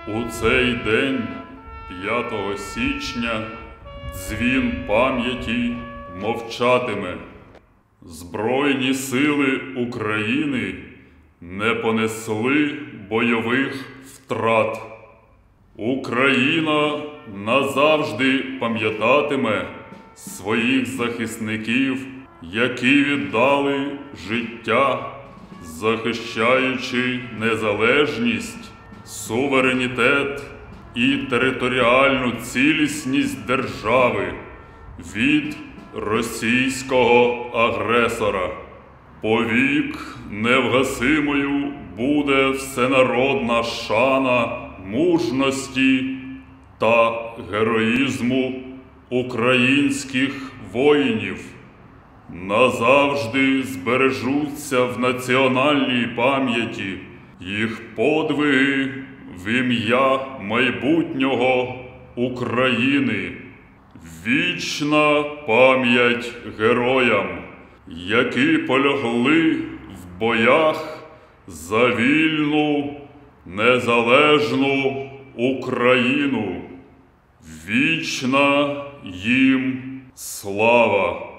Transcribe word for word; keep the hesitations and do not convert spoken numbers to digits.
У цей день, п'ятого січня, дзвін пам'яті мовчатиме. Збройні сили України не понесли бойових втрат. Україна назавжди пам'ятатиме своїх захисників, які віддали життя, захищаючи незалежність, суверенітет і територіальну цілісність держави від російського агресора. Повік невгасимою буде всенародна шана мужності та героїзму українських воїнів. Назавжди збережуться в національній пам'яті їх подвиги в ім'я майбутнього України. Вічна пам'ять героям, які полягли в боях за вільну, незалежну Україну. Вічна їм слава!